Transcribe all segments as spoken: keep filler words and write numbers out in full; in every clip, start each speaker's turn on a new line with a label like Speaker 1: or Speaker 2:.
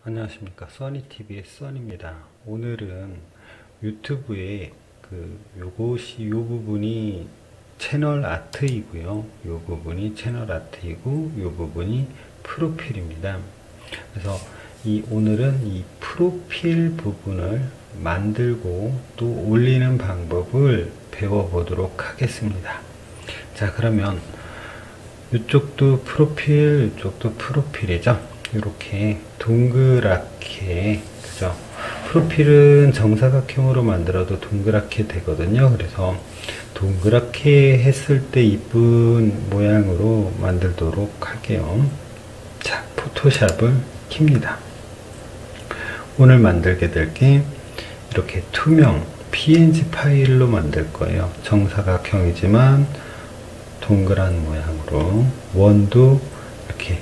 Speaker 1: 안녕하십니까, 써니티비의 써니입니다. 오늘은 유튜브에 그 요것이 요 부분이 채널 아트이고요, 요 부분이 채널 아트이고 요 부분이 프로필입니다. 그래서 이 오늘은 이 프로필 부분을 만들고 또 올리는 방법을 배워보도록 하겠습니다. 자, 그러면 이쪽도 프로필, 이쪽도 프로필이죠. 이렇게 동그랗게, 그죠? 프로필은 정사각형으로 만들어도 동그랗게 되거든요. 그래서 동그랗게 했을 때 이쁜 모양으로 만들도록 할게요. 자, 포토샵을 킵니다. 오늘 만들게 될 게 이렇게 투명 피엔지 파일로 만들 거예요. 정사각형이지만 동그란 모양으로, 원도 이렇게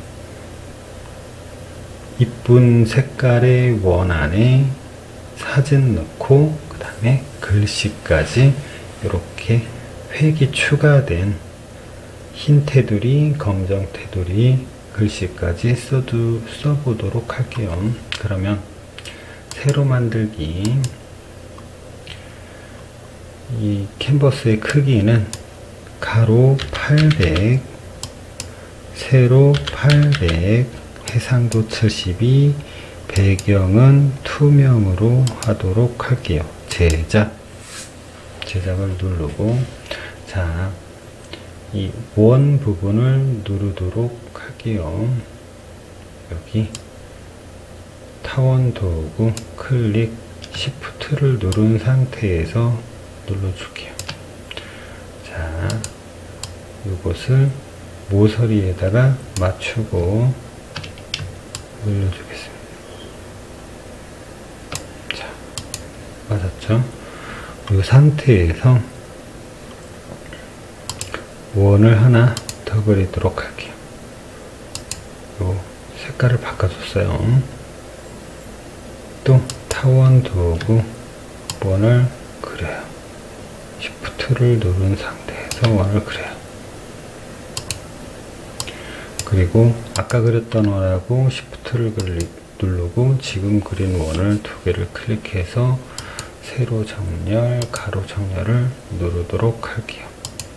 Speaker 1: 이쁜 색깔의 원 안에 사진 넣고, 그 다음에 글씨까지 이렇게 획이 추가된 흰 테두리, 검정 테두리 글씨까지 써두, 써보도록 할게요. 그러면 새로 만들기, 이 캔버스의 크기는 가로 팔백, 세로 팔백, 해상도 칠십이, 배경은 투명으로 하도록 할게요. 제작, 제작을 누르고, 자, 이 원 부분을 누르도록 할게요. 여기 타원 도구 클릭 시프트를 누른 상태에서 눌러줄게요. 자, 이것을 모서리에다가 맞추고 눌러주겠습니다. 자, 맞았죠? 이 상태에서 원을 하나 더 그리도록 할게요. 요 색깔을 바꿔줬어요. 또 타원 도구 원을 그려요. 시프트를 누른 상태에서 원을 그려요. 그리고 아까 그렸던 원하고 시프트를 누르고 지금 그린 원을 두 개를 클릭해서 세로 정렬, 가로 정렬을 누르도록 할게요.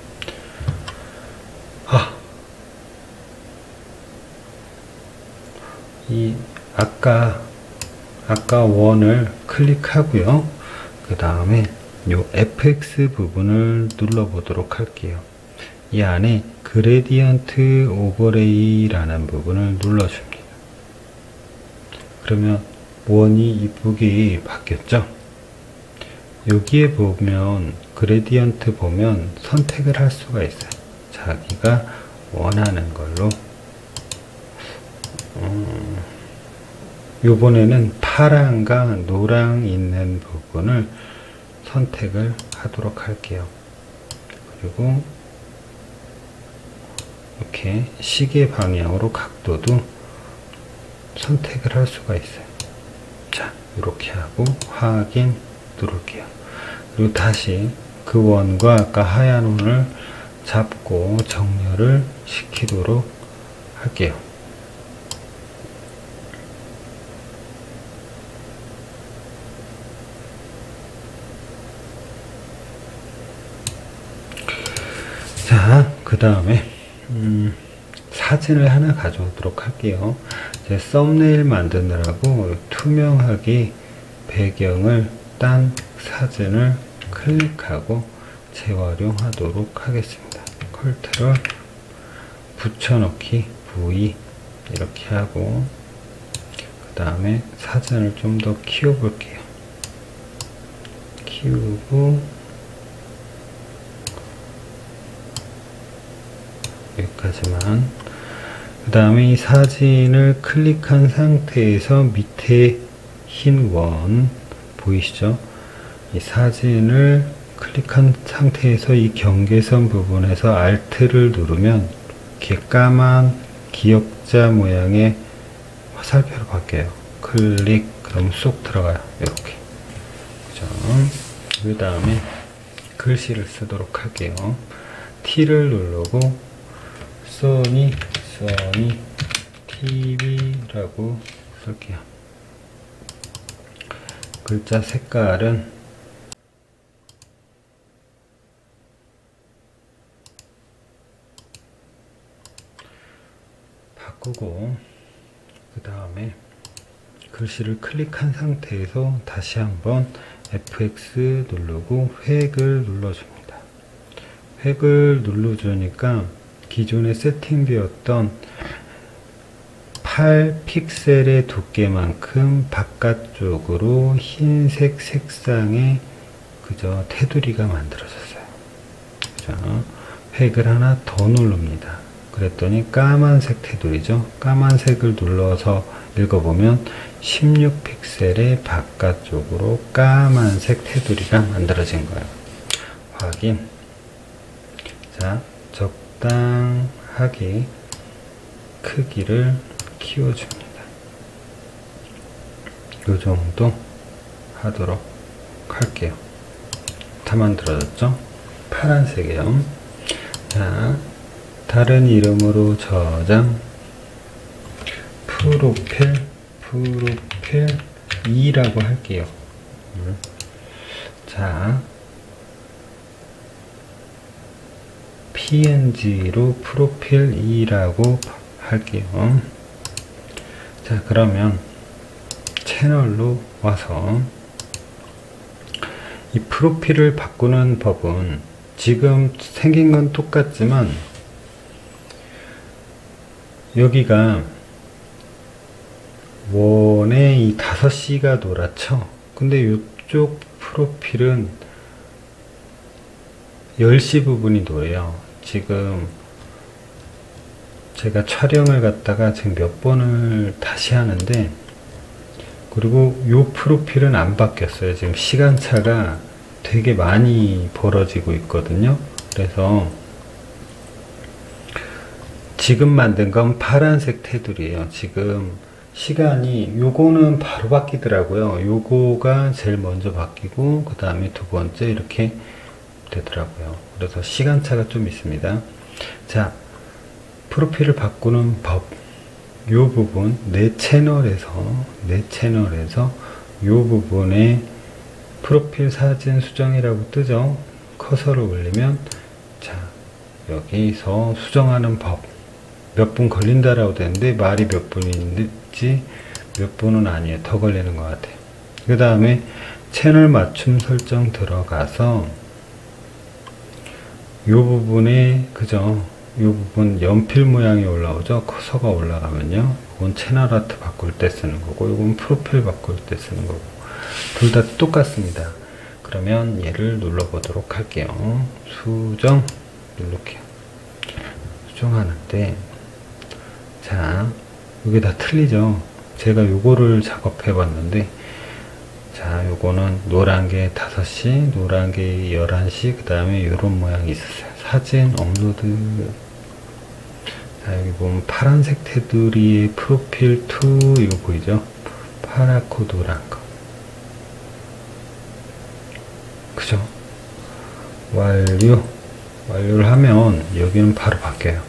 Speaker 1: 아, 이 아까 아까 원을 클릭하고요. 그 다음에 요 에프엑스 부분을 눌러 보도록 할게요. 이 안에 그레디언트 오버레이라는 부분을 눌러줍니다. 그러면 원이 이쁘게 바뀌었죠? 여기에 보면 그레디언트 보면 선택을 할 수가 있어요. 자기가 원하는 걸로. 음, 요번에는 파랑과 노랑 있는 부분을 선택을 하도록 할게요. 그리고 이렇게 시계 방향으로 각도도 선택을 할 수가 있어요. 자, 이렇게 하고 확인 누를게요. 그리고 다시 그 원과 아까 하얀 원을 잡고 정렬을 시키도록 할게요. 자, 그 다음에 음, 사진을 하나 가져오도록 할게요. 제 썸네일 만드느라고 투명하게 배경을 딴 사진을 클릭하고 재활용하도록 하겠습니다. 컨트롤 붙여넣기 V 이렇게 하고, 그 다음에 사진을 좀 더 키워 볼게요. 키우고 여기까지만. 그 다음에 이 사진을 클릭한 상태에서 밑에 흰 원 보이시죠? 이 사진을 클릭한 상태에서 이 경계선 부분에서 알트를 누르면 이렇게 까만 기역자 모양의 화살표로 바뀌어요. 클릭, 그럼 쏙 들어가요. 이렇게. 그죠? 그 다음에 글씨를 쓰도록 할게요. T를 누르고 써니 써니 티비라고 쓸게요. 글자 색깔은 바꾸고, 그 다음에 글씨를 클릭한 상태에서 다시 한번 에프엑스 누르고 획을 눌러줍니다. 획을 눌러주니까 기존의 세팅되었던 팔 픽셀의 두께만큼 바깥쪽으로 흰색 색상의 그저 테두리가 만들어졌어요. 자, 획을 하나 더 누릅니다. 그랬더니 까만색 테두리죠. 까만색을 눌러서 읽어보면 십육 픽셀의 바깥쪽으로 까만색 테두리가 만들어진 거예요. 확인. 자, 적당하게 크기를 키워줍니다. 요 정도 하도록 할게요. 다 만들어졌죠? 파란색이요. 자, 다른 이름으로 저장, 프로필, 프로필 이라고 할게요. 자, 피엔지로 프로필 이라고 할게요. 자, 그러면 채널로 와서 이 프로필을 바꾸는 법은 지금 생긴 건 똑같지만 여기가 원에 이 다섯 시가 노랗죠. 근데 이쪽 프로필은 열 시 부분이 노래요. 지금 제가 촬영을 갖다가 지금 몇 번을 다시 하는데, 그리고 이 프로필은 안 바뀌었어요. 지금 시간차가 되게 많이 벌어지고 있거든요. 그래서 지금 만든 건 파란색 테두리예요. 지금 시간이 요거는 바로 바뀌더라고요. 요거가 제일 먼저 바뀌고 그 다음에 두 번째 이렇게 되더라고요. 그래서 시간차가 좀 있습니다. 자, 프로필을 바꾸는 법, 요 부분 내 채널에서 내 채널에서 요 부분에 프로필 사진 수정이라고 뜨죠. 커서를 올리면 자, 여기서 수정하는 법 몇 분 걸린다라고 되는데 말이 몇 분인지 몇 분은 아니에요. 더 걸리는 것 같아요. 그 다음에 채널 맞춤 설정 들어가서 요 부분에 그죠, 요 부분 연필 모양이 올라오죠. 커서가 올라가면요, 이건 채널 아트 바꿀 때 쓰는 거고, 이건 프로필 바꿀 때 쓰는 거고, 둘 다 똑같습니다. 그러면 얘를 눌러 보도록 할게요. 수정 누를게요. 수정하는데 자, 이게 다 틀리죠. 제가 요거를 작업해 봤는데, 자, 요거는 노란 게 다섯 시, 노란 게 열한 시, 그 다음에 요런 모양이 있었어요. 사진 업로드. 자, 여기 보면 파란색 테두리의 프로필 이 이거 보이죠? 파랗고 노란 거. 그죠? 완료. 완료를 하면 여기는 바로 바뀌어요.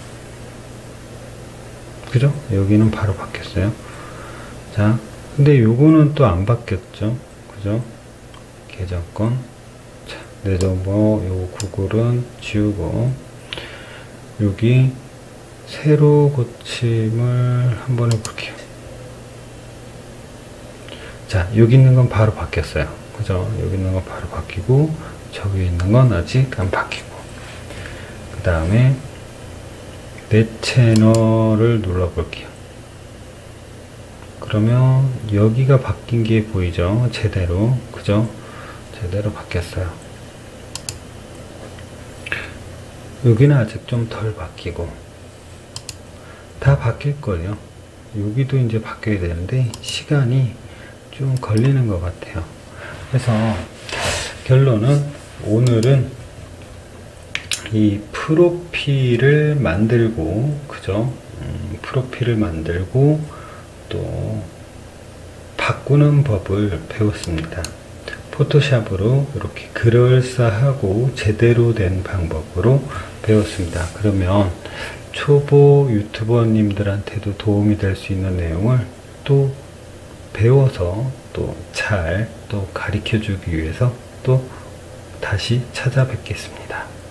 Speaker 1: 그죠? 여기는 바로 바뀌었어요. 자, 근데 요거는 또 안 바뀌었죠. 그죠? 계정권. 자, 내정보, 요 구글은 지우고, 여기 새로 고침을 한번 해볼게요. 자, 여기 있는 건 바로 바뀌었어요. 그죠? 여기 있는 건 바로 바뀌고, 저기 있는 건 아직 안 바뀌고. 그 다음에 내 채널을 눌러 볼게요. 그러면 여기가 바뀐 게 보이죠? 제대로. 그죠? 제대로 바뀌었어요. 여기는 아직 좀 덜 바뀌고, 다 바뀔 거예요. 여기도 이제 바뀌어야 되는데 시간이 좀 걸리는 것 같아요. 그래서 결론은 오늘은 이 프로필을 만들고, 그죠? 음, 프로필을 만들고 또 바꾸는 법을 배웠습니다. 포토샵으로 이렇게 그럴싸하고 제대로 된 방법으로 배웠습니다. 그러면 초보 유튜버님들한테도 도움이 될 수 있는 내용을 또 배워서 또 잘 또 가르쳐 주기 위해서 또 다시 찾아뵙겠습니다.